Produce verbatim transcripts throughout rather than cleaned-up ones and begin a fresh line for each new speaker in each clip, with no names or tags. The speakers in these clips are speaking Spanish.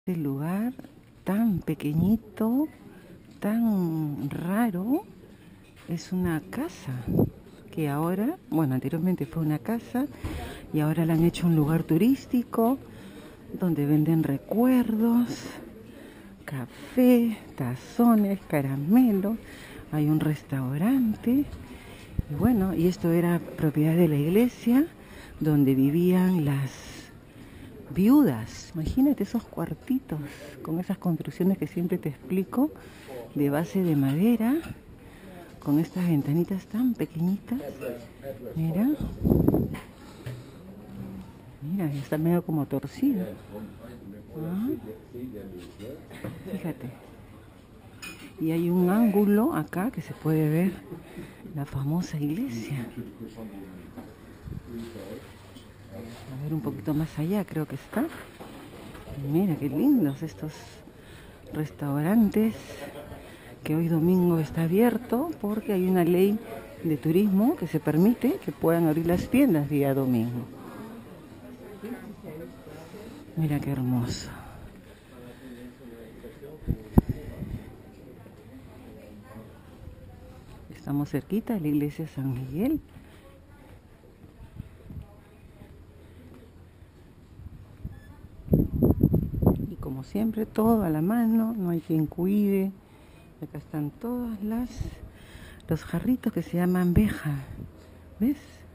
Este lugar tan pequeñito, tan raro, es una casa que ahora, bueno, anteriormente fue una casa y ahora la han hecho un lugar turístico donde venden recuerdos, café, tazones, caramelos, hay un restaurante y bueno, y esto era propiedad de la iglesia donde vivían las viudas. Imagínate esos cuartitos con esas construcciones que siempre te explico, de base de madera, con estas ventanitas tan pequeñitas. Mira, mira, está medio como torcido. ¿Ah? Fíjate. Y hay un ángulo acá que se puede ver la famosa iglesia. A ver un poquito más allá, creo que está. Y mira qué lindos estos restaurantes, que hoy domingo está abierto porque hay una ley de turismo que se permite que puedan abrir las tiendas día domingo. Mira qué hermoso. Estamos cerquita de la iglesia San Miguel. Y como siempre, todo a la mano, no hay quien cuide. Acá están todas las los jarritos que se llaman veja. ¿Ves?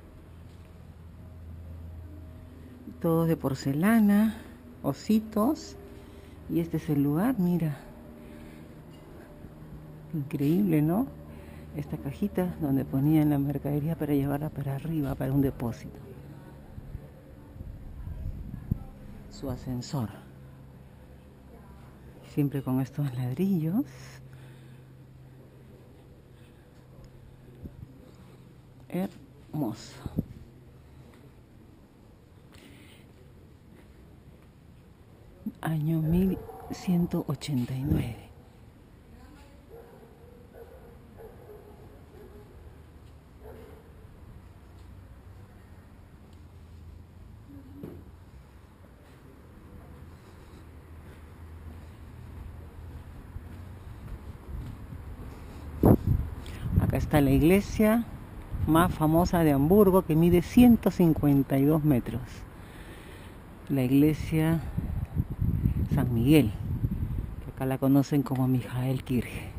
Todos de porcelana, ositos. Y este es el lugar, mira. Increíble, ¿no? Esta cajita donde ponían la mercadería para llevarla para arriba, para un depósito. Su ascensor. Siempre con estos ladrillos. Hermoso. Año mil ciento ochenta y nueve. Acá está la iglesia más famosa de Hamburgo, que mide ciento cincuenta y dos metros. La iglesia San Miguel, que acá la conocen como Michael Kirche.